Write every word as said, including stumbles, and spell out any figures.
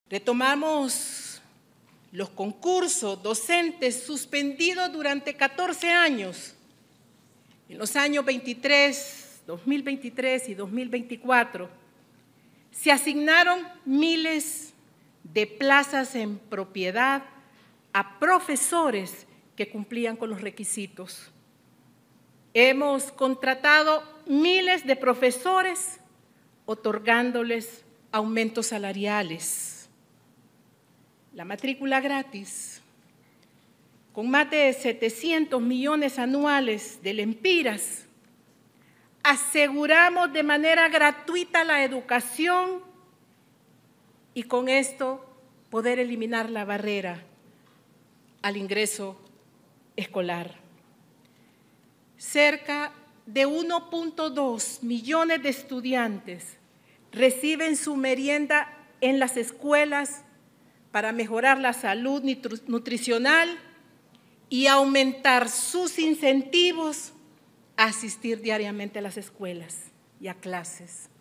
Retomamos los concursos docentes suspendidos durante catorce años. En los años veintitrés, dos mil veintitrés y dos mil veinticuatro, se asignaron miles de plazas en propiedad a profesores que cumplían con los requisitos. Hemos contratado miles de profesores otorgándoles aumentos salariales. La matrícula gratis, con más de setecientos millones anuales del Empiras, aseguramos de manera gratuita la educación y con esto poder eliminar la barrera al ingreso escolar. Cerca de uno punto dos millones de estudiantes reciben su merienda en las escuelas para mejorar la salud nutricional y aumentar sus incentivos a asistir diariamente a las escuelas y a clases.